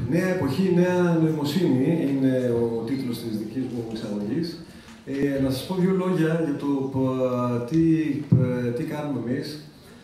Νέα εποχή, νέα νοημοσύνη είναι ο τίτλος της δικής μου εισαγωγής. Να σας πω δύο λόγια για το τι κάνουμε εμείς.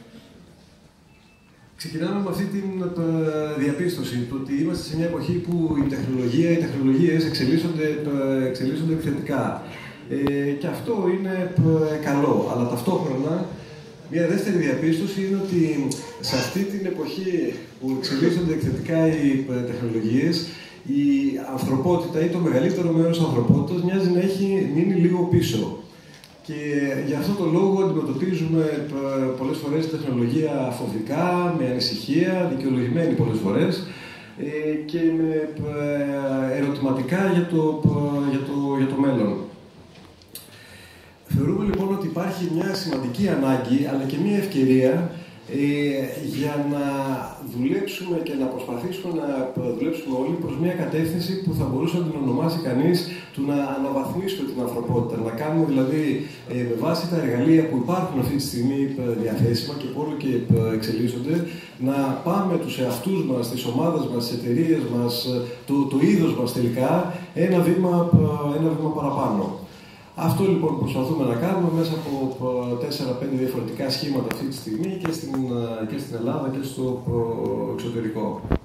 Ξεκινάμε με αυτή την διαπίστωση, το ότι είμαστε σε μια εποχή που οι τεχνολογίες εξελίσσονται επιθετικά. Και αυτό είναι καλό, αλλά ταυτόχρονα μια δεύτερη διαπίστωση είναι ότι σε αυτή την εποχή που εξελίσσονται εκθετικά οι τεχνολογίες, η ανθρωπότητα ή το μεγαλύτερο μέρος της ανθρωπότητας μοιάζει να έχει μείνει λίγο πίσω. Και για αυτόν τον λόγο αντιμετωπίζουμε πολλές φορές τη τεχνολογία φοβικά, με ανησυχία, δικαιολογημένη πολλές φορές και με ερωτηματικά για το μέλλον. Θεωρούμε λοιπόν ότι υπάρχει μια σημαντική ανάγκη, αλλά και μια ευκαιρία για να δουλέψουμε και να προσπαθήσουμε να δουλέψουμε όλοι προς μια κατεύθυνση που θα μπορούσε να την ονομάσει κανείς του να αναβαθμίσουμε την ανθρωπότητα. Να κάνουμε δηλαδή με βάση τα εργαλεία που υπάρχουν αυτή τη στιγμή διαθέσιμα και όλο και εξελίσσονται, να πάμε τους εαυτούς μας, τις ομάδες μας, τις εταιρείες μας, το είδος μας τελικά, ένα βήμα παραπάνω. Αυτό λοιπόν προσπαθούμε να κάνουμε μέσα από 4-5 διαφορετικά σχήματα αυτή τη στιγμή και στην Ελλάδα και στο εξωτερικό.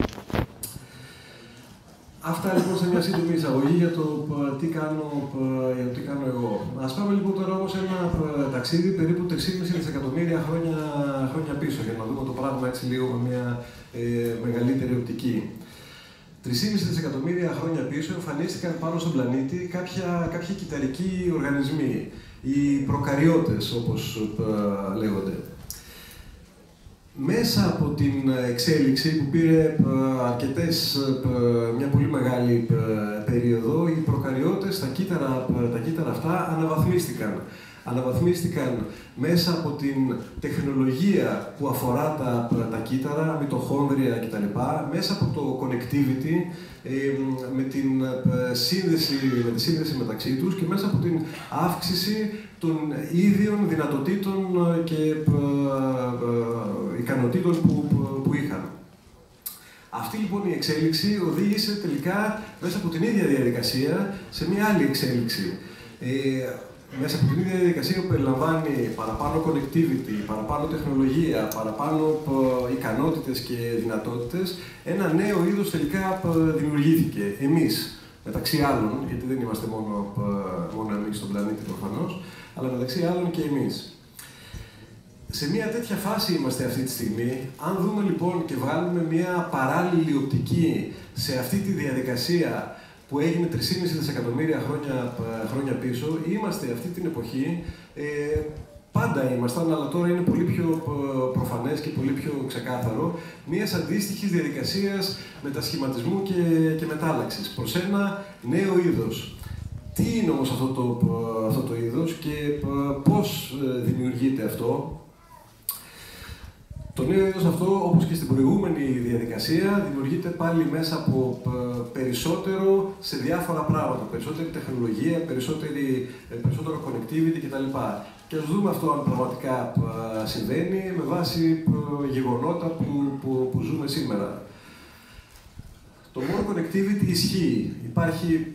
Αυτά λοιπόν σε μια σύντομη εισαγωγή για το τι κάνω εγώ. Ας πάμε λοιπόν τώρα όμως ένα ταξίδι περίπου 3,5 δισεκατομμύρια χρόνια πίσω για να δούμε το πράγμα έτσι λίγο με μια μεγαλύτερη οπτική. 3,5 δισεκατομμύρια χρόνια πίσω εμφανίστηκαν πάνω στον πλανήτη κάποιοι κυταρικοί οργανισμοί, οι προκαριώτες όπως λέγονται. Μέσα από την εξέλιξη που πήρε μια πολύ μεγάλη περίοδο, οι προκαριώτες, τα κύτταρα αυτά αναβαθμίστηκαν μέσα από την τεχνολογία που αφορά τα κύτταρα, μυτοχόνδρια κτλ. Μέσα από το connectivity, με τη σύνδεση μεταξύ τους και μέσα από την αύξηση των ίδιων δυνατοτήτων και ικανοτήτων που είχαν. Αυτή λοιπόν η εξέλιξη οδήγησε τελικά μέσα από την ίδια διαδικασία σε μια άλλη εξέλιξη. Μέσα από την ίδια διαδικασία που περιλαμβάνει παραπάνω connectivity, παραπάνω τεχνολογία, παραπάνω ικανότητες και δυνατότητες, ένα νέο είδος τελικά δημιουργήθηκε. Εμείς, μεταξύ άλλων, γιατί δεν είμαστε μόνο εμείς στον πλανήτη προφανώς, αλλά μεταξύ άλλων και εμείς. Σε μια τέτοια φάση είμαστε αυτή τη στιγμή. Αν δούμε λοιπόν και βγάλουμε μια παράλληλη οπτική σε αυτή τη διαδικασία που έγινε 3,5 δισεκατομμύρια χρόνια πίσω, είμαστε αυτή την εποχή, πάντα ήμασταν, αλλά τώρα είναι πολύ πιο προφανές και πολύ πιο ξεκάθαρο, μιας αντίστοιχης διαδικασίας μετασχηματισμού και μετάλλαξης προς ένα νέο είδος. Τι είναι όμως αυτό το είδος και πώς δημιουργείται αυτό? Το νέο είδος αυτό, όπως και στην προηγούμενη διαδικασία, δημιουργείται πάλι μέσα από περισσότερο σε διάφορα πράγματα. Περισσότερη τεχνολογία, περισσότερο connectivity κτλ. Και ας δούμε αυτό αν πραγματικά συμβαίνει με βάση γεγονότα που ζούμε σήμερα. Το more connectivity ισχύει. Υπάρχει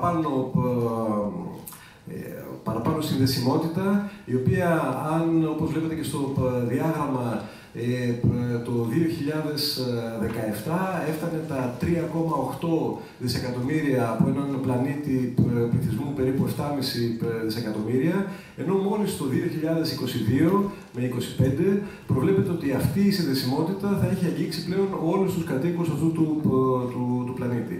παραπάνω συνδεσιμότητα, η οποία, όπως βλέπετε και στο διάγραμμα, το 2017 έφτανε τα 3,8 δισεκατομμύρια από έναν πλανήτη πληθυσμού περίπου 7,5 δισεκατομμύρια, ενώ μόλις το 2022 με 25 προβλέπεται ότι αυτή η συνδεσιμότητα θα έχει αγγίξει πλέον όλους τους κατοίκους αυτού του πλανήτη.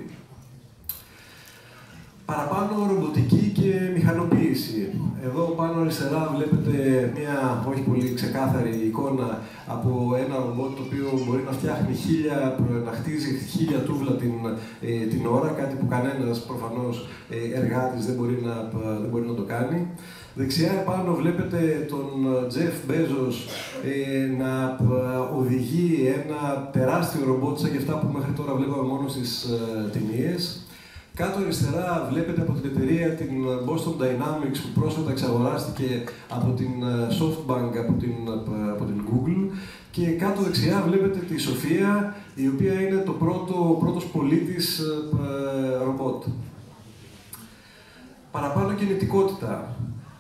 Παραπάνω ρομποτική και μηχανοποίηση. Εδώ πάνω αριστερά βλέπετε μια όχι πολύ ξεκάθαρη εικόνα από ένα ρομπότ το οποίο μπορεί να φτιάχνει να χτίζει 1000 τούβλα την ώρα, κάτι που κανένας προφανώς εργάτης δεν μπορεί να το κάνει. Δεξιά επάνω βλέπετε τον Jeff Bezos να οδηγεί ένα τεράστιο ρομπότ σαν και αυτά που μέχρι τώρα βλέπαμε μόνο στις ταινίες. Κάτω αριστερά βλέπετε από την εταιρεία την Boston Dynamics που πρόσφατα εξαγοράστηκε από την SoftBank, από την Google, Και κάτω δεξιά βλέπετε τη Σοφία, η οποία είναι ο πρώτος πολίτης ρομπότ. Παραπάνω κινητικότητα.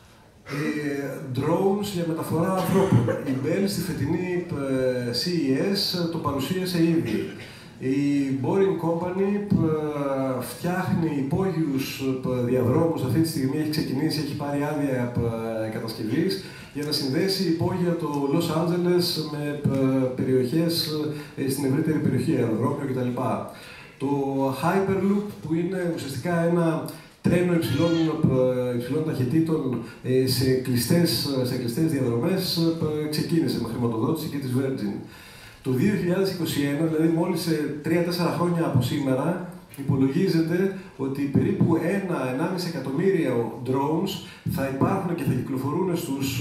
Drones για μεταφορά ανθρώπων. Η Bell στη φετινή CES το παρουσίασε ήδη. Η Boring Company φτιάχνει υπόγειους διαδρόμους, αυτή τη στιγμή έχει ξεκινήσει, έχει πάρει άδεια κατασκευής για να συνδέσει υπόγεια το Los Angeles με περιοχές στην ευρύτερη περιοχή, αεροδρόμιο κτλ. Το Hyperloop, που είναι ουσιαστικά ένα τρένο υψηλών ταχυτήτων σε κλειστές διαδρομές, ξεκίνησε με χρηματοδότηση και της Virgin. Το 2021, δηλαδή μόλις σε 3-4 χρόνια από σήμερα, υπολογίζεται ότι περίπου 1-1,5 εκατομμύρια drones θα υπάρχουν και θα κυκλοφορούν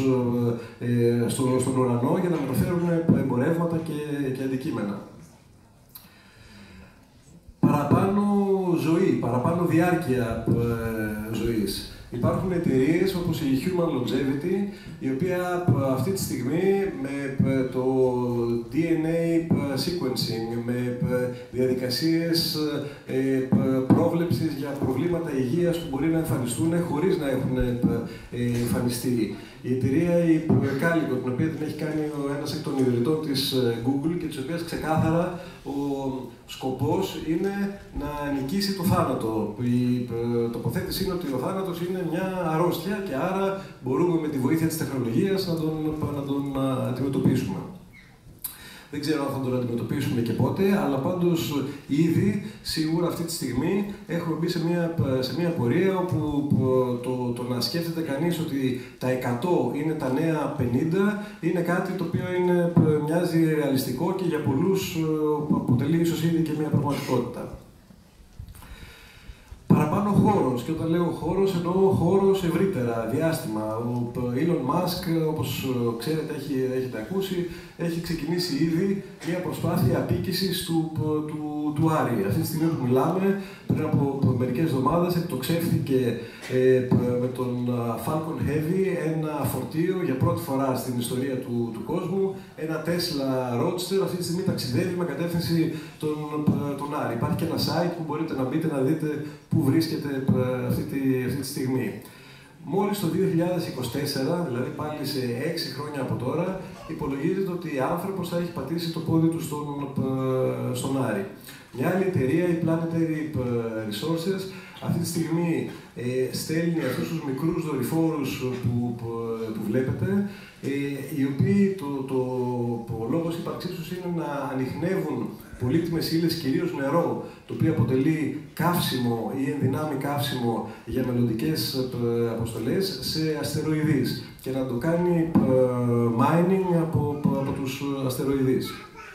στον ουρανό για να μεταφέρουν εμπορεύματα και αντικείμενα. Παραπάνω ζωή, παραπάνω διάρκεια ζωής. Υπάρχουν εταιρείες όπως η Human Longevity, η οποία αυτή τη στιγμή με το DNA sequencing, με διαδικασίες πρόβλεψης για προβλήματα υγείας που μπορεί να εμφανιστούν χωρίς να έχουν εμφανιστεί. Η εταιρεία η Calico, την οποία την έχει κάνει ένας εκ των ιδρυτών της Google και της οποίας ξεκάθαρα ο σκοπός είναι να νικήσει το θάνατο. Η τοποθέτηση είναι ότι ο θάνατος είναι μια αρρώστια και άρα μπορούμε με τη βοήθεια της τεχνολογίας να τον αντιμετωπίσουμε. Δεν ξέρω αν θα τον αντιμετωπίσουμε και πότε, αλλά πάντως ήδη, σίγουρα αυτή τη στιγμή, έχουμε μπει σε μια πορεία όπου το να σκέφτεται κανείς ότι τα 100 είναι τα νέα 50, είναι κάτι το οποίο μοιάζει ρεαλιστικό και για πολλούς αποτελεί ίσως ήδη και μια πραγματικότητα. Παραπάνω χώρος, και όταν λέω χώρος εννοώ χώρος ευρύτερα, διάστημα. Ο Elon Musk, όπως ξέρετε, έχετε ακούσει, έχει ξεκινήσει ήδη μια προσπάθεια απίκησης του Άρη. Αυτή τη στιγμή που μιλάμε, πριν από μερικές εβδομάδες, εκτοξεύθηκε με τον Falcon Heavy ένα φορτίο για πρώτη φορά στην ιστορία του κόσμου, ένα Tesla Roadster, αυτή τη στιγμή ταξιδεύει με κατεύθυνση τον Άρη. Υπάρχει και ένα site που μπορείτε να μπείτε να δείτε πού βρίσκεται αυτή τη στιγμή. Μόλις το 2024, δηλαδή πάλι σε 6 χρόνια από τώρα, υπολογίζεται ότι ο άνθρωπος θα έχει πατήσει το πόδι του στον Άρη. Μια άλλη εταιρεία, η Planetary Resources, αυτή τη στιγμή στέλνει αυτούς τους μικρούς δορυφόρους που βλέπετε, οι οποίοι ο λόγος ύπαρξής τους είναι να ανιχνεύουν πολύτιμες ύλες, κυρίως νερό, το οποίο αποτελεί καύσιμο ή ενδυνάμει καύσιμο για μελλοντικές αποστολές σε αστεροειδείς και να το κάνει mining από τους αστεροειδείς.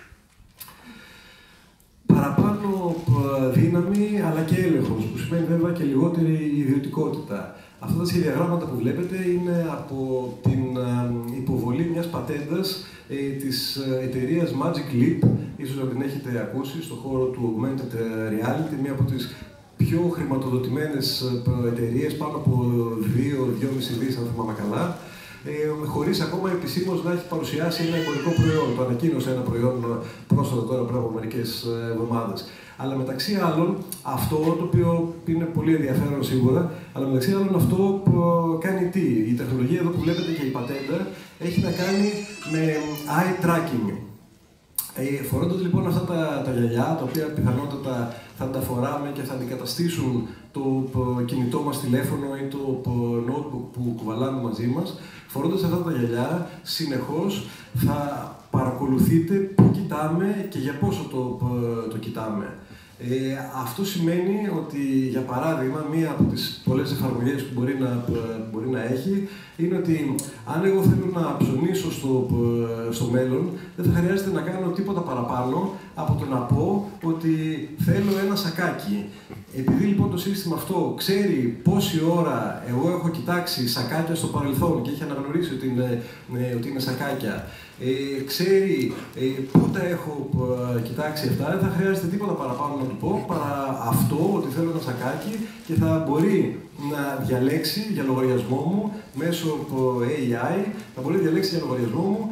Παραπάνω δύναμη, αλλά και έλεγχος, που σημαίνει βέβαια και λιγότερη ιδιωτικότητα. Αυτά τα σχεδιαγράμματα που βλέπετε είναι από την υποβολή μιας πατέντας της εταιρείας Magic Leap, ίσως να την έχετε ακούσει, στον χώρο του Augmented Reality, μία από τις πιο χρηματοδοτημένες εταιρείες, πάνω από 2-2,5 δις, αν θυμάμαι καλά, χωρίς ακόμα επισήμως να έχει παρουσιάσει ένα εμπορικό προϊόν. Το ανακοίνωσε ένα προϊόν πρόσφατα τώρα πριν από μερικές εβδομάδες. Αλλά μεταξύ άλλων, αυτό το οποίο είναι πολύ ενδιαφέρον σίγουρα, αλλά μεταξύ άλλων αυτό κάνει τι? Η τεχνολογία εδώ που βλέπετε και η πατέντα έχει να κάνει με eye tracking. Φορώντας λοιπόν αυτά τα γυαλιά, τα οποία πιθανότατα θα τα φοράμε και θα αντικαταστήσουν το κινητό μας τηλέφωνο ή το notebook που κουβαλάμε μαζί μας, φορώντας αυτά τα γυαλιά, συνεχώς θα παρακολουθείτε πού κοιτάμε και για πόσο το κοιτάμε. Αυτό σημαίνει ότι, για παράδειγμα, μία από τις πολλές εφαρμογές που μπορεί να έχει είναι ότι αν εγώ θέλω να ψωνίσω στο μέλλον, δεν θα χρειάζεται να κάνω τίποτα παραπάνω από το να πω ότι θέλω ένα σακάκι. Επειδή λοιπόν το σύστημα αυτό ξέρει πόση ώρα εγώ έχω κοιτάξει σακάκια στο παρελθόν και έχει αναγνωρίσει ότι είναι σακάκια, ξέρει πού τα έχω κοιτάξει αυτά, δεν θα χρειάζεται τίποτα παραπάνω να του πω παρά αυτό, ότι θέλω ένα σακάκι, και θα μπορεί να διαλέξει για λογαριασμό μου μέσω AI, θα μπορεί να διαλέξει για λογαριασμό μου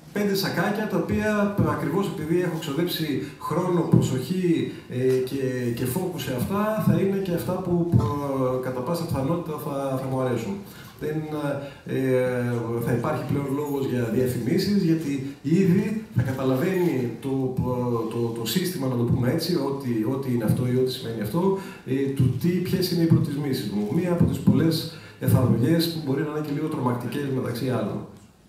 5 σακάκια, τα οποία ακριβώς επειδή έχω ξοδέψει χρόνο, προσοχή και focus σε αυτά, θα είναι και αυτά που κατά πάσα πιθανότητα θα μου αρέσουν. Δεν θα υπάρχει πλέον λόγος για διαφημίσεις, γιατί ήδη θα καταλαβαίνει το σύστημα, να το πούμε έτσι, ό,τι είναι αυτό ή ό,τι σημαίνει αυτό, ποιες είναι οι προτιμήσεις μου. Μία από τις πολλές εφαρμογές που μπορεί να είναι και λίγο τρομακτικές μεταξύ άλλων.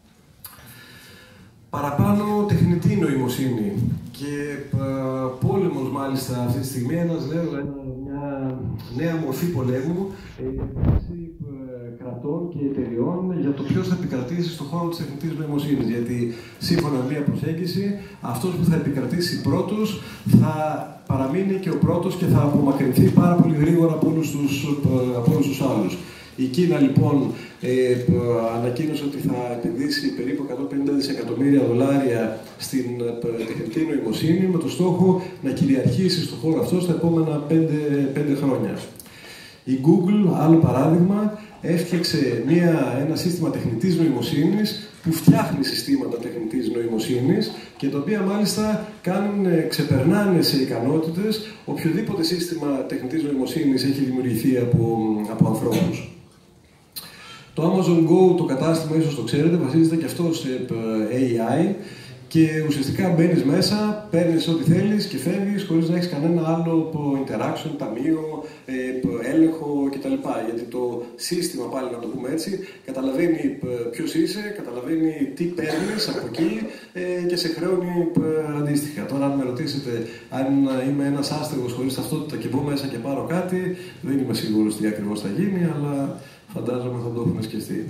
Παραπάνω τεχνητή νοημοσύνη και πόλεμος μάλιστα αυτή τη στιγμή, μια νέα μορφή πολέμου μεταξύ κρατών και εταιριών για το ποιος θα επικρατήσει στον χώρο της τεχνητής νοημοσύνης. Γιατί σύμφωνα με μια προσέγγιση, αυτός που θα επικρατήσει πρώτος θα παραμείνει και ο πρώτος και θα απομακρυνθεί πάρα πολύ γρήγορα από όλους τους άλλους. Η Κίνα λοιπόν ανακοίνωσε ότι θα επενδύσει περίπου 150 δισεκατομμύρια δολάρια στην τεχνητή νοημοσύνη με το στόχο να κυριαρχήσει στον χώρο αυτό στα επόμενα 5 χρόνια. Η Google, άλλο παράδειγμα, έφτιαξε ένα σύστημα τεχνητής νοημοσύνης που φτιάχνει συστήματα τεχνητής νοημοσύνης και τα οποία μάλιστα ξεπερνάνε σε ικανότητες οποιοδήποτε σύστημα τεχνητής νοημοσύνης έχει δημιουργηθεί από ανθρώπους. Το Amazon Go, το κατάστημα, ίσως το ξέρετε, βασίζεται και αυτό σε AI και ουσιαστικά μπαίνεις μέσα, παίρνεις ό,τι θέλεις και φεύγεις χωρίς να έχεις κανένα άλλο interaction, ταμείο, έλεγχο κτλ. Γιατί το σύστημα, πάλι να το πούμε έτσι, καταλαβαίνει ποιος είσαι, καταλαβαίνει τι παίρνεις από εκεί και σε χρεώνει αντίστοιχα. Τώρα, αν με ρωτήσετε αν είμαι ένας άστεγος χωρίς ταυτότητα και μπω μέσα και πάρω κάτι, δεν είμαι σίγουρος τι ακριβώς θα γίνει, αλλά φαντάζομαι θα το έχουμε σκεφτεί.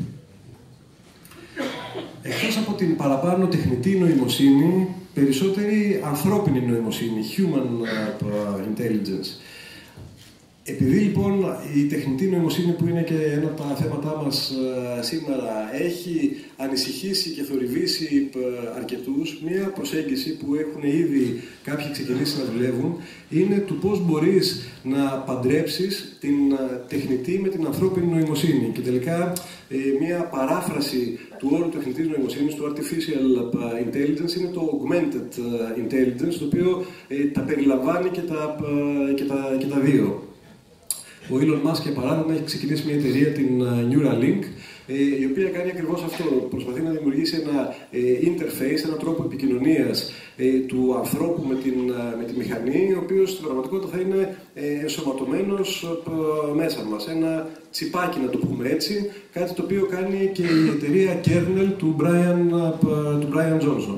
Εκτός από την παραπάνω τεχνητή νοημοσύνη, περισσότερη ανθρώπινη νοημοσύνη, human intelligence. Επειδή λοιπόν η τεχνητή νοημοσύνη, που είναι και ένα από τα θέματά μας σήμερα, έχει ανησυχήσει και θορυβήσει αρκετούς, μία προσέγγιση που έχουν ήδη κάποιοι ξεκινήσει να δουλεύουν είναι του πώς μπορείς να παντρέψεις την τεχνητή με την ανθρώπινη νοημοσύνη. Και τελικά μία παράφραση του όρου τεχνητής νοημοσύνης, του artificial intelligence, είναι το augmented intelligence, το οποίο τα περιλαμβάνει και τα δύο. Ο Elon Musk, για παράδειγμα, έχει ξεκινήσει μια εταιρεία, την Neuralink, η οποία κάνει ακριβώς αυτό. Προσπαθεί να δημιουργήσει ένα interface, έναν τρόπο επικοινωνίας του ανθρώπου με τη μηχανή, ο οποίος στην πραγματικότητα θα είναι ενσωματωμένος μέσα μας. Ένα τσιπάκι, να το πούμε έτσι, κάτι το οποίο κάνει και η εταιρεία Kernel του Brian Johnson.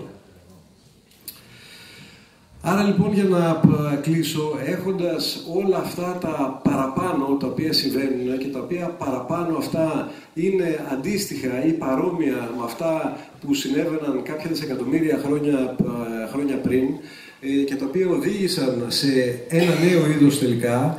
Άρα λοιπόν, για να κλείσω, έχοντας όλα αυτά τα παραπάνω τα οποία συμβαίνουν και τα οποία παραπάνω αυτά είναι αντίστοιχα ή παρόμοια με αυτά που συνέβαιναν κάποια δισεκατομμύρια χρόνια πριν και τα οποία οδήγησαν σε ένα νέο είδος τελικά,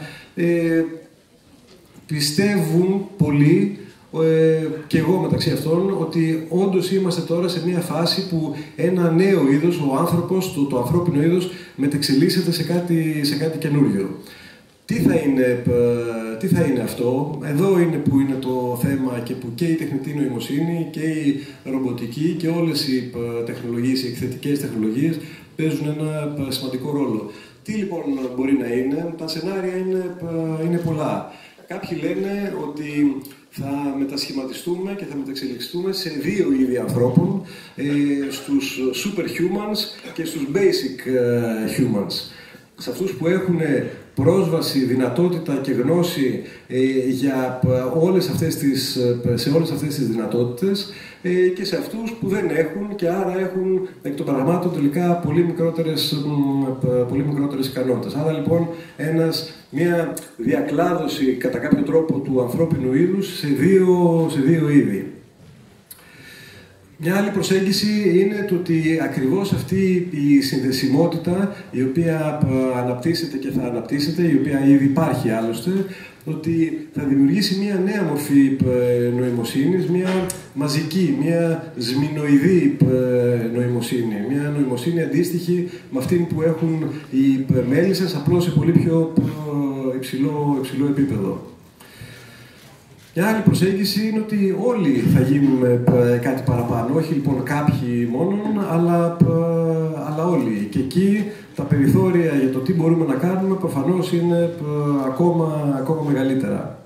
πιστεύουν πολλοί, και εγώ μεταξύ αυτών, ότι όντως είμαστε τώρα σε μια φάση που ένα νέο είδος, ο άνθρωπος, το ανθρώπινο είδος, μετεξελίσσεται σε κάτι καινούριο. Τι θα είναι αυτό? Εδώ είναι που είναι το θέμα και που και η τεχνητή νοημοσύνη και η ρομποτική και όλες οι τεχνολογίες, οι εκθετικές τεχνολογίες παίζουν ένα σημαντικό ρόλο. Τι λοιπόν μπορεί να είναι? Τα σενάρια είναι πολλά. Κάποιοι λένε ότι θα μετασχηματιστούμε και θα μεταξελιχθούμε σε δύο είδη ανθρώπων, στους superhumans και στους basic humans. Σε αυτούς που έχουν πρόσβαση, δυνατότητα και γνώση σε όλες αυτές τις δυνατότητες και σε αυτούς που δεν έχουν και άρα έχουν εκ των πραγμάτων τελικά πολύ μικρότερες ικανότητες. Άρα λοιπόν μια διακλάδωση κατά κάποιο τρόπο του ανθρώπινου είδους σε δύο είδη. Μια άλλη προσέγγιση είναι το ότι ακριβώς αυτή η συνδεσιμότητα, η οποία αναπτύσσεται και θα αναπτύσσεται, η οποία ήδη υπάρχει άλλωστε, ότι θα δημιουργήσει μια νέα μορφή νοημοσύνης, μια μαζική, μια ζμινοειδή νοημοσύνη. Μια νοημοσύνη αντίστοιχη με αυτήν που έχουν οι μέλισσες, απλώς σε πολύ πιο υψηλό επίπεδο. Μια άλλη προσέγγιση είναι ότι όλοι θα γίνουμε κάτι παραπάνω, όχι λοιπόν κάποιοι μόνον, αλλά όλοι. Και εκεί τα περιθώρια για το τι μπορούμε να κάνουμε προφανώς είναι ακόμα μεγαλύτερα.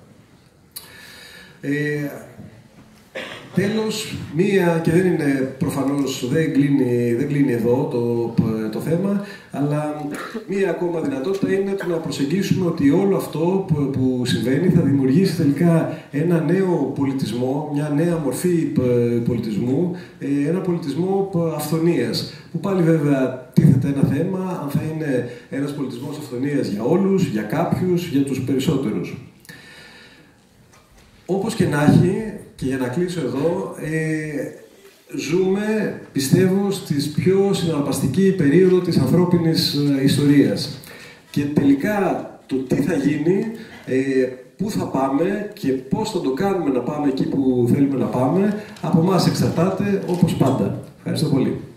Τέλος, και δεν είναι προφανώς, δεν κλείνει εδώ το θέμα, αλλά μία ακόμα δυνατότητα είναι το να προσεγγίσουμε ότι όλο αυτό που συμβαίνει θα δημιουργήσει τελικά ένα νέο πολιτισμό, μια νέα μορφή πολιτισμού, ένα πολιτισμό αυθονίας, που πάλι βέβαια τίθεται ένα θέμα, αν θα είναι ένας πολιτισμός αυθονίας για όλους, για κάποιους, για τους περισσότερους. Όπως και να έχει, και για να κλείσω εδώ, ζούμε, πιστεύω, στις πιο συναρπαστική περίοδο της ανθρώπινης ιστορίας. Και τελικά το τι θα γίνει, πού θα πάμε και πώς θα το κάνουμε να πάμε εκεί που θέλουμε να πάμε, από εμάς εξαρτάται, όπως πάντα. Ευχαριστώ πολύ.